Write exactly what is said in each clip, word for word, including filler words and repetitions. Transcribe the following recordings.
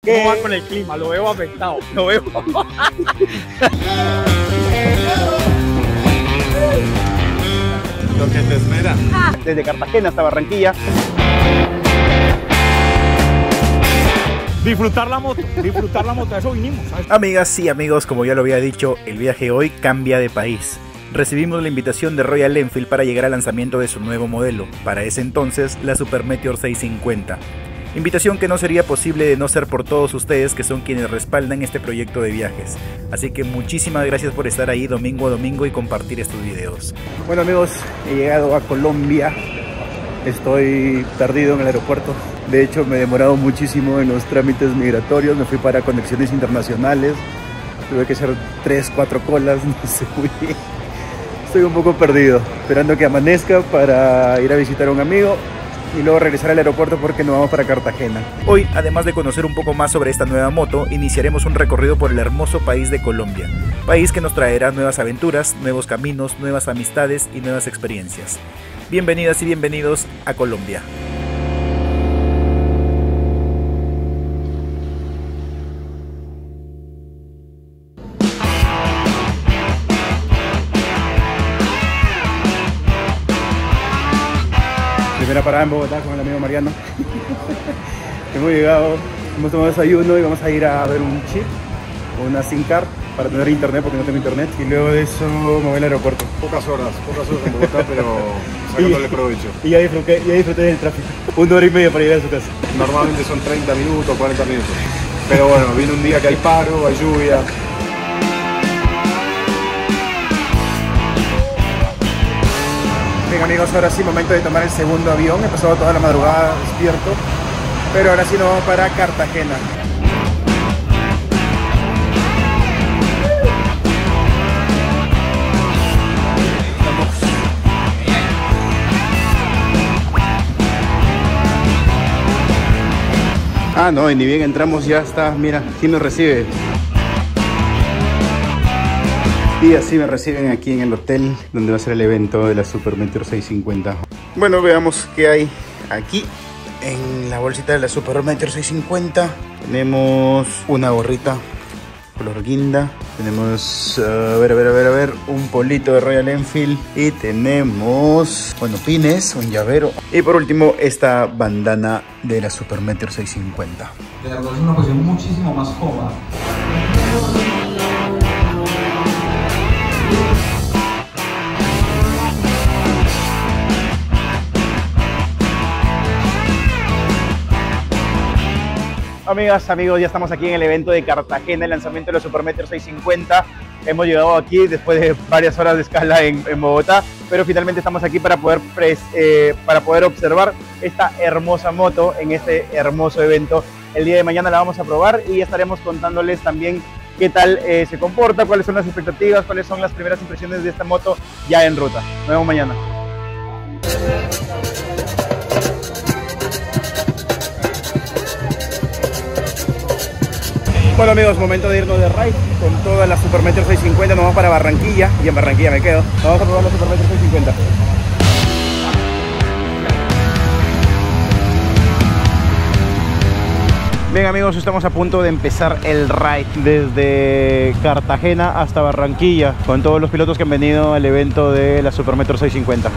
¿Cómo va con el clima? Lo veo afectado, lo veo. Lo que te espera. Desde Cartagena hasta Barranquilla. Disfrutar la moto, disfrutar la moto, a eso vinimos, ¿sabes? Amigas y amigos, como ya lo había dicho, el viaje hoy cambia de país. Recibimos la invitación de Royal Enfield para llegar al lanzamiento de su nuevo modelo, para ese entonces la Super Meteor seiscientos cincuenta. Invitación que no sería posible de no ser por todos ustedes que son quienes respaldan este proyecto de viajes. Así que muchísimas gracias por estar ahí domingo a domingo y compartir estos videos. Bueno amigos, he llegado a Colombia. Estoy perdido en el aeropuerto. De hecho me he demorado muchísimo en los trámites migratorios. Me fui para conexiones internacionales. Tuve que hacer tres, cuatro colas, no sé muy bien. Estoy un poco perdido, esperando que amanezca para ir a visitar a un amigo y luego regresar al aeropuerto porque nos vamos para Cartagena. Hoy, además de conocer un poco más sobre esta nueva moto, iniciaremos un recorrido por el hermoso país de Colombia. País que nos traerá nuevas aventuras, nuevos caminos, nuevas amistades y nuevas experiencias. Bienvenidas y bienvenidos a Colombia. Primera parada en Bogotá con el amigo Mariano. Hemos llegado, hemos tomado desayuno y vamos a ir a ver un chip o una SIM card para tener internet porque no tengo internet. Y luego de eso me voy al aeropuerto. Pocas horas, pocas horas en Bogotá, pero sacándole provecho. Y ya disfruté, ya disfruté del tráfico. Una hora y media para llegar a su casa. Normalmente son treinta minutos, cuarenta minutos. Pero bueno, viene un día que hay paro, hay lluvia. Bien amigos, ahora sí, momento de tomar el segundo avión. He pasado toda la madrugada despierto, pero ahora sí nos vamos para Cartagena. Ah, no, y ni bien entramos ya está, mira, ¿quién nos recibe? Y así me reciben aquí en el hotel donde va a ser el evento de la Super Meteor seiscientos cincuenta. Bueno, veamos qué hay aquí en la bolsita de la Super Meteor seiscientos cincuenta. Tenemos una gorrita color guinda. Tenemos, uh, a ver, a ver, a ver, a ver, un polito de Royal Enfield. Y tenemos, bueno, pines, un llavero. Y por último, esta bandana de la Super Meteor seiscientos cincuenta. De verdad es una posición muchísimo más cómoda. Amigas, amigos, ya estamos aquí en el evento de Cartagena, el lanzamiento de la Super Meteor seiscientos cincuenta. Hemos llegado aquí después de varias horas de escala en, en Bogotá, pero finalmente estamos aquí para poder, pres, eh, para poder observar esta hermosa moto en este hermoso evento. El día de mañana la vamos a probar y estaremos contándoles también qué tal eh, se comporta, cuáles son las expectativas, cuáles son las primeras impresiones de esta moto ya en ruta. Nos vemos mañana. Bueno amigos, momento de irnos de ride con toda la Super Meteor seiscientos cincuenta. Nos vamos para Barranquilla y en Barranquilla me quedo. Vamos a probar la Super Meteor seiscientos cincuenta. Bien amigos, estamos a punto de empezar el ride desde Cartagena hasta Barranquilla con todos los pilotos que han venido al evento de la Super Meteor seiscientos cincuenta.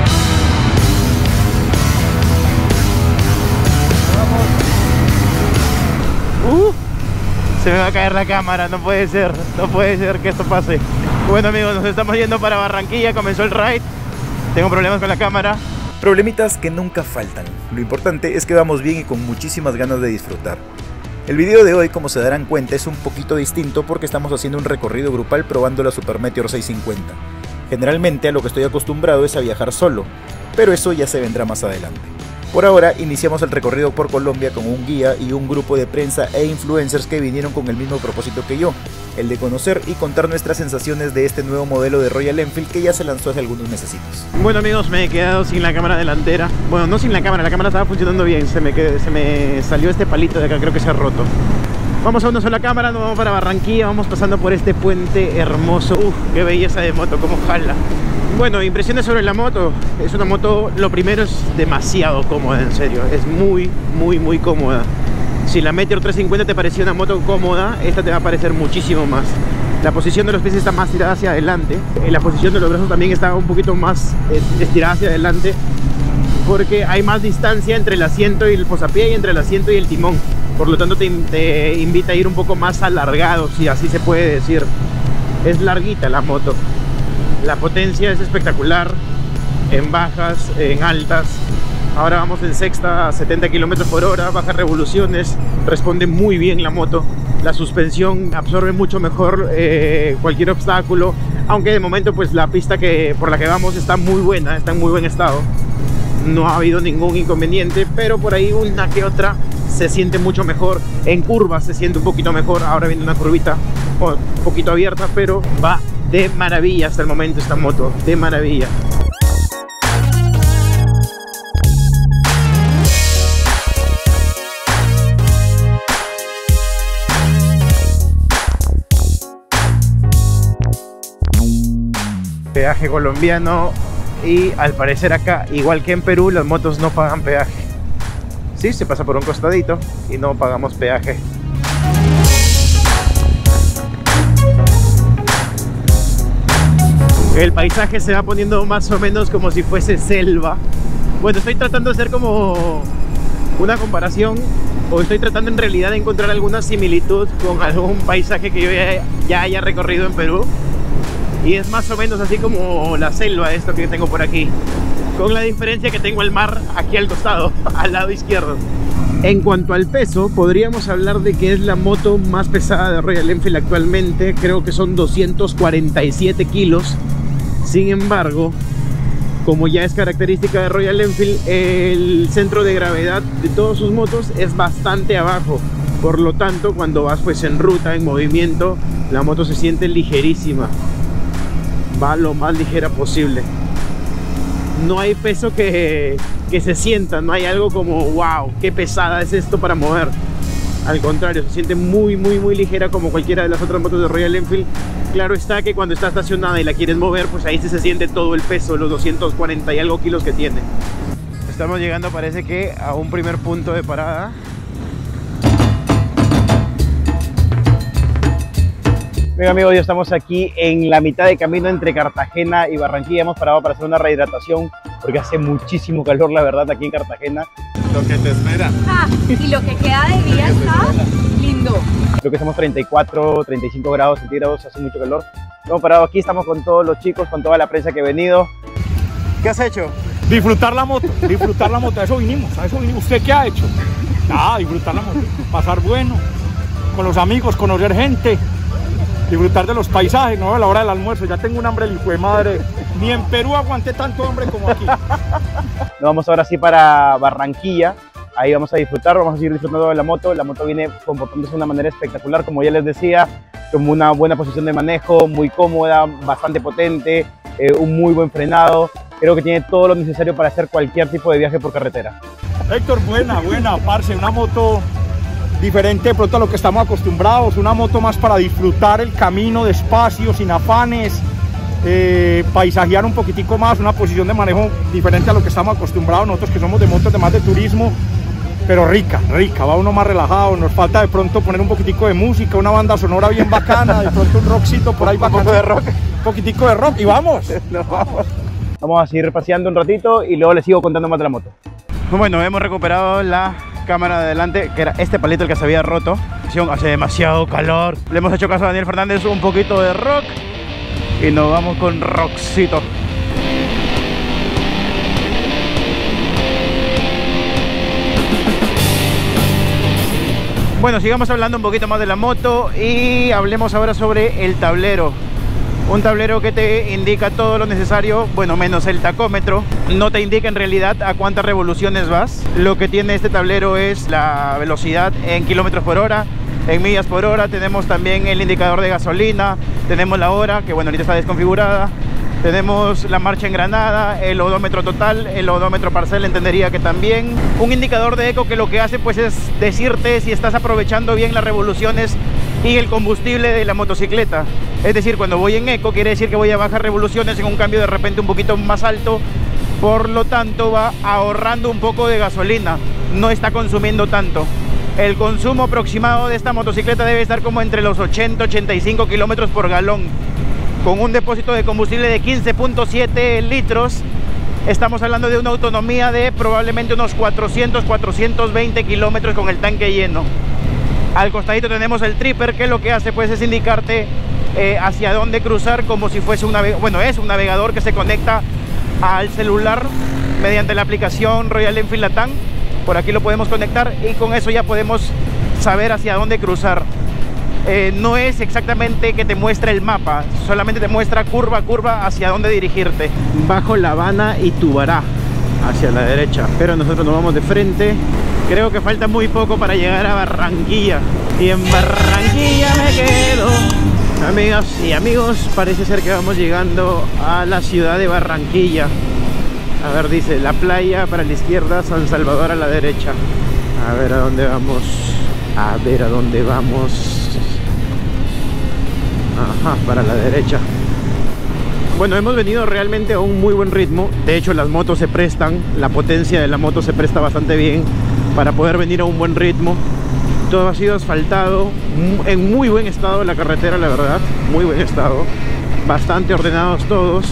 Uh. Se me va a caer la cámara, no puede ser, no puede ser que esto pase. Bueno amigos, nos estamos yendo para Barranquilla, comenzó el ride. Tengo problemas con la cámara. Problemitas que nunca faltan. Lo importante es que vamos bien y con muchísimas ganas de disfrutar. El video de hoy, como se darán cuenta, es un poquito distinto porque estamos haciendo un recorrido grupal probando la Super Meteor seiscientos cincuenta. Generalmente a lo que estoy acostumbrado es a viajar solo, pero eso ya se vendrá más adelante. Por ahora iniciamos el recorrido por Colombia con un guía y un grupo de prensa e influencers que vinieron con el mismo propósito que yo, el de conocer y contar nuestras sensaciones de este nuevo modelo de Royal Enfield que ya se lanzó hace algunos mesecitos. Bueno amigos, me he quedado sin la cámara delantera. Bueno, no sin la cámara, la cámara estaba funcionando bien, se me, quedó, se me salió este palito de acá, creo que se ha roto. Vamos a una sola cámara, nos vamos para Barranquilla, vamos pasando por este puente hermoso. Uf, qué belleza de moto, cómo jala. Bueno, impresiones sobre la moto. Es una moto, lo primero es demasiado cómoda, en serio. Es muy, muy, muy cómoda. Si la Meteor trescientos cincuenta te parecía una moto cómoda, esta te va a parecer muchísimo más. La posición de los pies está más tirada hacia adelante, y la posición de los brazos también está un poquito más estirada hacia adelante, porque hay más distancia entre el asiento y el posapié y entre el asiento y el timón. Por lo tanto te, te invita a ir un poco más alargado, si así se puede decir. Es larguita la moto. La potencia es espectacular en bajas, en altas. Ahora vamos en sexta a setenta kilómetros por hora, bajas revoluciones, responde muy bien la moto. La suspensión absorbe mucho mejor eh, cualquier obstáculo, aunque de momento pues la pista que, por la que vamos está muy buena, está en muy buen estado. No ha habido ningún inconveniente, pero por ahí una que otra se siente mucho mejor. En curvas se siente un poquito mejor. Ahora viene una curvita un poquito abierta, pero va de maravilla hasta el momento esta moto, de maravilla. Peaje colombiano, y al parecer acá, igual que en Perú, las motos no pagan peaje. Sí, se pasa por un costadito y no pagamos peaje. El paisaje se va poniendo más o menos como si fuese selva. Bueno, estoy tratando de hacer como una comparación, o estoy tratando en realidad de encontrar alguna similitud con algún paisaje que yo ya, ya haya recorrido en Perú. Y es más o menos así como la selva, esto que tengo por aquí, con la diferencia que tengo el mar aquí al costado, al lado izquierdo. En cuanto al peso, podríamos hablar de que es la moto más pesada de Royal Enfield actualmente. Creo que son doscientos cuarenta y siete kilos. Sin embargo, como ya es característica de Royal Enfield, el centro de gravedad de todas sus motos es bastante abajo. Por lo tanto, cuando vas pues en ruta, en movimiento, la moto se siente ligerísima. Va lo más ligera posible. No hay peso que, que se sienta, no hay algo como wow, qué pesada es esto para mover. Al contrario, se siente muy muy muy ligera como cualquiera de las otras motos de Royal Enfield. Claro está que cuando está estacionada y la quieres mover, pues ahí sí se siente todo el peso, los doscientos cuarenta y algo kilos que tiene. Estamos llegando, parece que a un primer punto de parada. Bien amigos, ya estamos aquí en la mitad de camino entre Cartagena y Barranquilla. Hemos parado para hacer una rehidratación porque hace muchísimo calor, la verdad, aquí en Cartagena. Lo que te espera. Ah, y lo que queda de día está lindo. Creo que estamos treinta y cuatro, treinta y cinco grados centígrados, hace mucho calor. Hemos parado aquí, estamos con todos los chicos, con toda la prensa que ha venido. ¿Qué has hecho? Disfrutar la moto, disfrutar la moto, a eso vinimos, a eso vinimos. ¿Usted qué ha hecho? Ah, disfrutar la moto, pasar bueno, con los amigos, conocer gente. Disfrutar de los paisajes, no a la hora del almuerzo. Ya tengo un hambre el hijo de madre. Ni en Perú aguanté tanto hambre como aquí. Nos vamos ahora sí para Barranquilla. Ahí vamos a disfrutar, vamos a seguir disfrutando de la moto. La moto viene comportándose de una manera espectacular, como ya les decía, como una buena posición de manejo, muy cómoda, bastante potente, eh, un muy buen frenado. Creo que tiene todo lo necesario para hacer cualquier tipo de viaje por carretera. Héctor, buena, buena, parce, una moto diferente de pronto a lo que estamos acostumbrados, una moto más para disfrutar el camino despacio, sin afanes, eh, paisajear un poquitico más, una posición de manejo diferente a lo que estamos acostumbrados nosotros que somos de motos de más de turismo, pero rica, rica, va uno más relajado. Nos falta de pronto poner un poquitico de música, una banda sonora bien bacana, de pronto un rockcito por ahí bacano, un poco de rock, un poquitico de rock y vamos. Nos vamos. Vamos a seguir paseando un ratito y luego les sigo contando más de la moto. Bueno, hemos recuperado la cámara de adelante, que era este palito el que se había roto. Hace demasiado calor. Le hemos hecho caso a Daniel Fernández, un poquito de rock y nos vamos con rockcito. Bueno, sigamos hablando un poquito más de la moto y hablemos ahora sobre el tablero. Un tablero que te indica todo lo necesario, bueno, menos el tacómetro. No te indica en realidad a cuántas revoluciones vas. Lo que tiene este tablero es la velocidad en kilómetros por hora, en millas por hora. Tenemos también el indicador de gasolina, tenemos la hora, que bueno, ahorita está desconfigurada. Tenemos la marcha engranada, el odómetro total, el odómetro parcial, entendería que también. Un indicador de eco que lo que hace pues es decirte si estás aprovechando bien las revoluciones y el combustible de la motocicleta. Es decir, cuando voy en eco quiere decir que voy a bajar revoluciones en un cambio de repente un poquito más alto, por lo tanto va ahorrando un poco de gasolina, no está consumiendo tanto. El consumo aproximado de esta motocicleta debe estar como entre los ochenta a ochenta y cinco kilómetros por galón. Con un depósito de combustible de quince punto siete litros, estamos hablando de una autonomía de probablemente unos cuatrocientos a cuatrocientos veinte kilómetros con el tanque lleno. Al costadito tenemos el tripper, que lo que hace pues es indicarte eh, hacia dónde cruzar, como si fuese un navegador. Bueno, es un navegador que se conecta al celular mediante la aplicación Royal Enfield Latam. Por aquí lo podemos conectar y con eso ya podemos saber hacia dónde cruzar. Eh, no es exactamente que te muestre el mapa, solamente te muestra curva a curva hacia dónde dirigirte. Bajo La Habana y Tubará, hacia la derecha, pero nosotros nos vamos de frente. Creo que falta muy poco para llegar a Barranquilla, y en Barranquilla me quedo. Amigas y amigos, parece ser que vamos llegando a la ciudad de Barranquilla. A ver, dice la playa para la izquierda, San Salvador a la derecha. A ver a dónde vamos. A ver a dónde vamos. Ajá, para la derecha. Bueno, hemos venido realmente a un muy buen ritmo. De hecho, las motos se prestan, la potencia de la moto se presta bastante bien para poder venir a un buen ritmo. Todo ha sido asfaltado, en muy buen estado la carretera, la verdad. Muy buen estado. Bastante ordenados todos.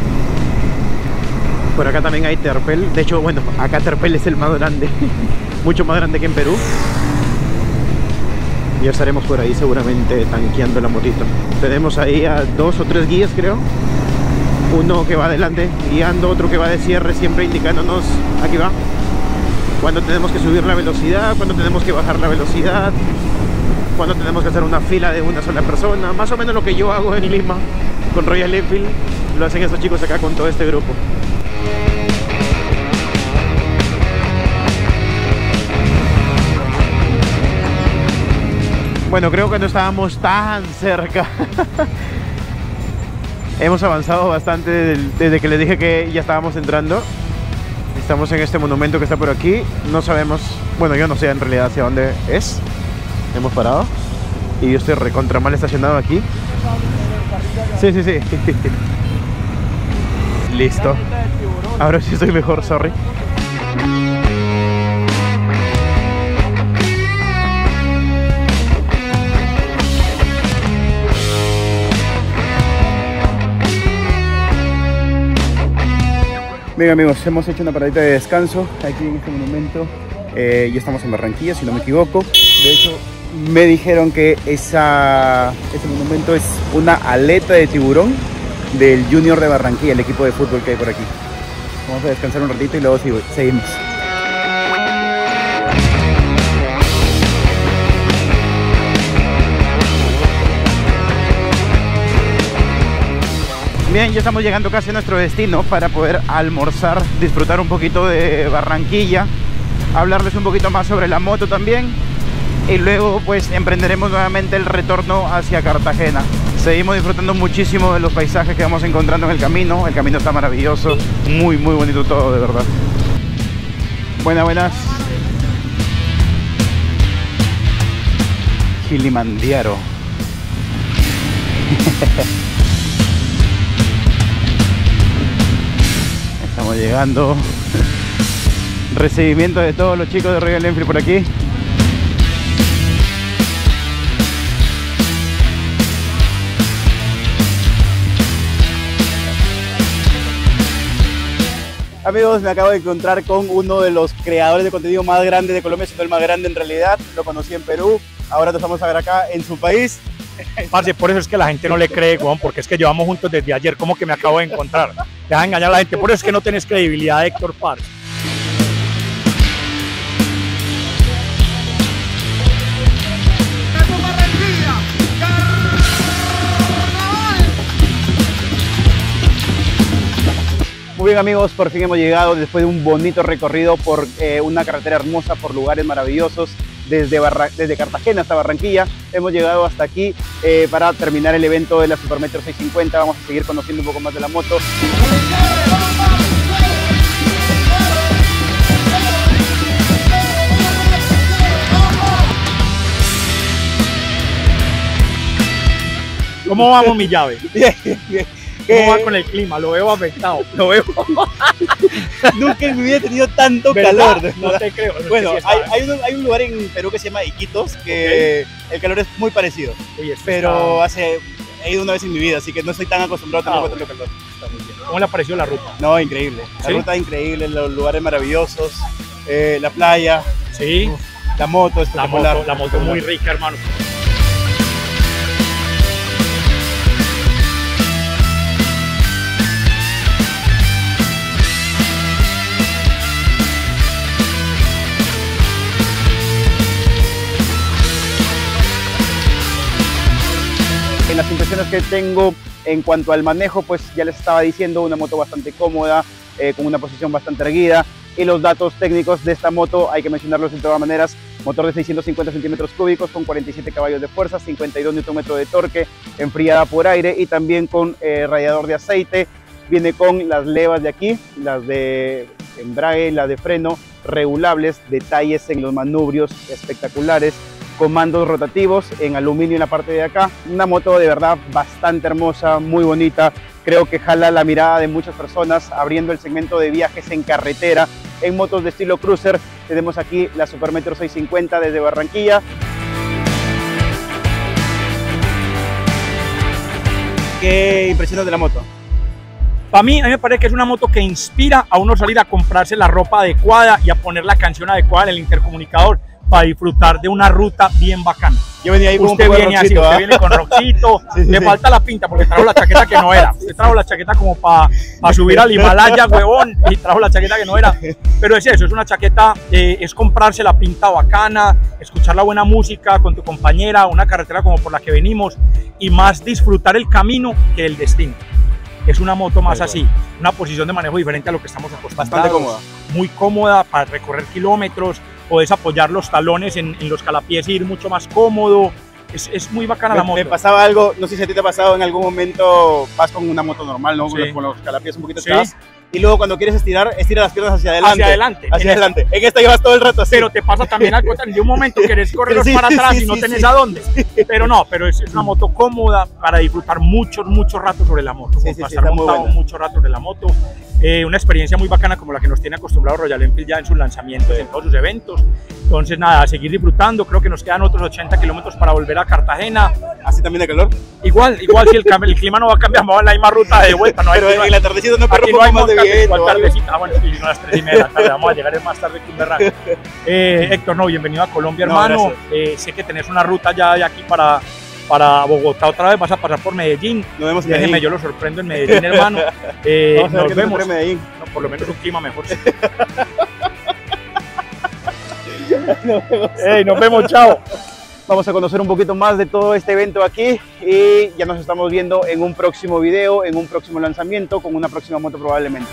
Por acá también hay terpel. De hecho, bueno, acá terpel es el más grande. Mucho más grande que en Perú. Ya estaremos por ahí seguramente tanqueando la motito. Tenemos ahí a dos o tres guías, creo. Uno que va adelante guiando, otro que va de cierre, siempre indicándonos, aquí va, cuando tenemos que subir la velocidad, cuando tenemos que bajar la velocidad, cuando tenemos que hacer una fila de una sola persona. Más o menos lo que yo hago en Lima con Royal Enfield, lo hacen estos chicos acá con todo este grupo. Bueno, creo que no estábamos tan cerca. Hemos avanzado bastante desde que les dije que ya estábamos entrando. Estamos en este monumento que está por aquí. No sabemos, bueno, yo no sé en realidad hacia dónde es. Hemos parado y yo estoy recontra mal estacionado aquí. Sí, sí, sí. Listo. Ahora sí estoy mejor, sorry. Bien amigos, hemos hecho una paradita de descanso aquí en este monumento. Eh, ya estamos en Barranquilla, si no me equivoco. De hecho, me dijeron que esa, ese monumento es una aleta de tiburón del Junior de Barranquilla, el equipo de fútbol que hay por aquí. Vamos a descansar un ratito y luego seguimos. Bien, ya estamos llegando casi a nuestro destino para poder almorzar, disfrutar un poquito de Barranquilla, hablarles un poquito más sobre la moto también, y luego pues emprenderemos nuevamente el retorno hacia Cartagena. Seguimos disfrutando muchísimo de los paisajes que vamos encontrando en el camino. El camino está maravilloso, muy muy bonito todo, de verdad. Buenas, buenas. Kilimanjaro. Estamos llegando. Recibimiento de todos los chicos de Royal Enfield por aquí. Amigos, me acabo de encontrar con uno de los creadores de contenido más grandes de Colombia, siendo el más grande en realidad. Lo conocí en Perú, ahora nos vamos a ver acá en su país. Parce, por eso es que la gente no le cree, Juan, porque es que llevamos juntos desde ayer, como que me acabo de encontrar. Deja de engañar a la gente, por eso es que no tenés credibilidad, Héctor, parce. Muy bien amigos, por fin hemos llegado después de un bonito recorrido por eh, una carretera hermosa, por lugares maravillosos. Desde, Barra desde Cartagena hasta Barranquilla hemos llegado hasta aquí eh, para terminar el evento de la Supermetro seiscientos cincuenta. Vamos a seguir conociendo un poco más de la moto. ¿Cómo vamos, mi llave? Bien, bien, bien. ¿Cómo va con el clima? Lo veo afectado. Lo veo. Nunca en mi vida he tenido tanto ¿Verdad? calor. No te creo. Bueno, Es que sí hay, está- hay, un, hay un lugar en Perú que se llama Iquitos que el calor es muy parecido. Uy, esto Pero hace, he ido una vez en mi vida, así que no estoy tan acostumbrado Ah, tampoco a tanto calor. está muy bien. ¿Cómo le ha parecido la ruta? No, increíble. La ¿Sí? ruta increíble, los lugares maravillosos, eh, la playa, Sí, la moto la espectacular. moto, la moto muy rica, hermano. En las impresiones que tengo en cuanto al manejo, pues ya les estaba diciendo, una moto bastante cómoda, eh, con una posición bastante erguida. Y los datos técnicos de esta moto hay que mencionarlos de todas maneras. Motor de seiscientos cincuenta centímetros cúbicos con cuarenta y siete caballos de fuerza, cincuenta y dos newton metros de torque, enfriada por aire y también con eh, radiador de aceite. Viene con las levas de aquí, las de embrague, las de freno, regulables, detalles en los manubrios espectaculares, comandos rotativos en aluminio en la parte de acá. Una moto de verdad bastante hermosa, muy bonita. Creo que jala la mirada de muchas personas, abriendo el segmento de viajes en carretera. En motos de estilo cruiser tenemos aquí la Supermetro seiscientos cincuenta desde Barranquilla. ¿Qué impresiones de la moto? Para mí, a mí me parece que es una moto que inspira a uno salir a comprarse la ropa adecuada y a poner la canción adecuada en el intercomunicador para disfrutar de una ruta bien bacana. Yo venía ahí con Usted un poco de viene así, rockcito, usted ¿ah? viene con rockcito, Sí, sí, le sí. falta la pinta porque trajo la chaqueta que no era. Usted trajo la chaqueta como para pa subir al Himalaya, huevón, y trajo la chaqueta que no era. Pero es eso, es una chaqueta, eh, es comprarse la pinta bacana, escuchar la buena música con tu compañera, una carretera como por la que venimos y más disfrutar el camino que el destino. Es una moto más así, una posición de manejo diferente a lo que estamos acostumbrados. Bastante cómoda. Muy cómoda para recorrer kilómetros, puedes apoyar los talones en, en los calapiés y ir mucho más cómodo. Es, es muy bacana Me, la moto. me pasaba algo, no sé si a ti te ha pasado en algún momento, vas con una moto normal, ¿no? Con, Sí. los, con los calapiés un poquito Sí. atrás. Y luego cuando quieres estirar, estira las piernas hacia adelante. Hacia adelante. Hacia En adelante. En esta llevas todo el rato así. Pero te pasa también algo, de un momento querés correr Sí, para atrás sí, y no sí, tenés sí. a dónde. Pero no, pero es, es una moto cómoda para disfrutar muchos, muchos ratos sobre la moto. Sí, como sí, para sí, estar está muy montado buena. mucho rato sobre la moto. Eh, una experiencia muy bacana como la que nos tiene acostumbrado Royal Enfield ya en sus lanzamientos, en todos sus eventos. Entonces nada, a seguir disfrutando. Creo que nos quedan otros ochenta kilómetros para volver a Cartagena. Así también de calor. Igual, igual si el, cam- el clima no va a cambiar, vamos a la misma ruta de vuelta. No hay, Pero no hay- en la tardecita no corre aquí un no hay poco más de montaña, viento. igual o algo. tardecita. Ah, bueno, sí, son las tres y media de la tarde, vamos a llegar más tarde que un berraco. Eh, Héctor, no, bienvenido a Colombia, No, hermano. gracias. Eh, sé que tenés una ruta ya de aquí para, para Bogotá otra vez, vas a pasar por Medellín. Nos vemos en Déjeme, Medellín. yo lo sorprendo en Medellín, hermano. Eh, Vamos a ver nos qué nos vemos. trae Medellín. No, por lo menos un clima mejor. Ey, nos vemos, chao. Vamos a conocer un poquito más de todo este evento aquí y ya nos estamos viendo en un próximo video, en un próximo lanzamiento, con una próxima moto probablemente.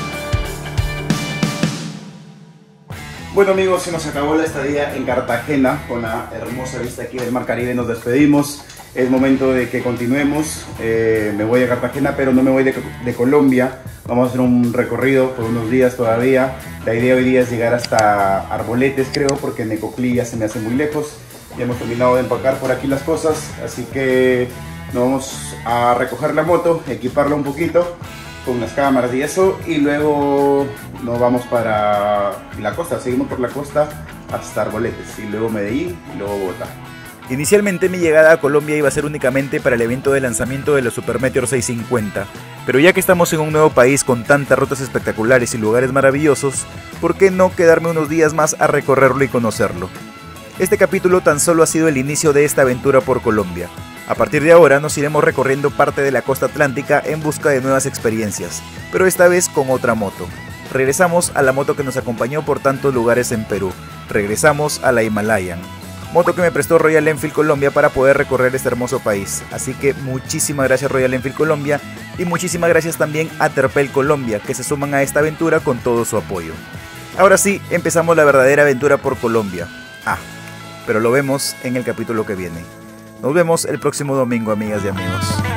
Bueno amigos, se nos acabó la estadía en Cartagena con la hermosa vista aquí del Mar Caribe. Nos despedimos, es momento de que continuemos. Eh, me voy a Cartagena, pero no me voy de, de Colombia. Vamos a hacer un recorrido por unos días todavía. La idea hoy día es llegar hasta Arboletes, creo, porque Necoclí ya se me hace muy lejos. Ya hemos terminado de empacar por aquí las cosas, así que nos vamos a recoger la moto, equiparla un poquito con las cámaras y eso, y luego nos vamos para la costa, seguimos por la costa hasta Arboletes, y luego Medellín, y luego Bogotá. Inicialmente mi llegada a Colombia iba a ser únicamente para el evento de lanzamiento de la Supermeteor seiscientos cincuenta, pero ya que estamos en un nuevo país con tantas rutas espectaculares y lugares maravillosos, ¿por qué no quedarme unos días más a recorrerlo y conocerlo? Este capítulo tan solo ha sido el inicio de esta aventura por Colombia. A partir de ahora nos iremos recorriendo parte de la costa atlántica en busca de nuevas experiencias, pero esta vez con otra moto. Regresamos a la moto que nos acompañó por tantos lugares en Perú. Regresamos a la Himalayan, moto que me prestó Royal Enfield Colombia para poder recorrer este hermoso país. Así que muchísimas gracias Royal Enfield Colombia y muchísimas gracias también a Terpel Colombia, que se suman a esta aventura con todo su apoyo. Ahora sí, empezamos la verdadera aventura por Colombia. Ah, pero lo vemos en el capítulo que viene. Nos vemos el próximo domingo, amigas y amigos.